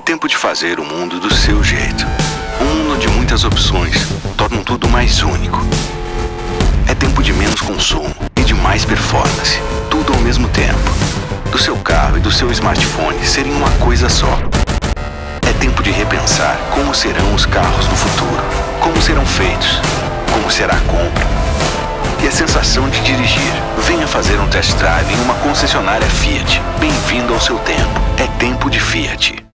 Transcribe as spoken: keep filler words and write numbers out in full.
tempo de fazer o mundo do seu jeito. Um mundo de muitas opções tornam tudo mais único. É tempo de menos consumo e de mais performance. Tudo ao mesmo tempo. Do seu carro e do seu smartphone serem uma coisa só. É tempo de repensar como serão os carros do futuro. Como serão feitos. Como será a compra. E a sensação de dirigir. Venha fazer um test drive em uma concessionária Fiat. Bem-vindo ao seu tempo. É tempo de Fiat.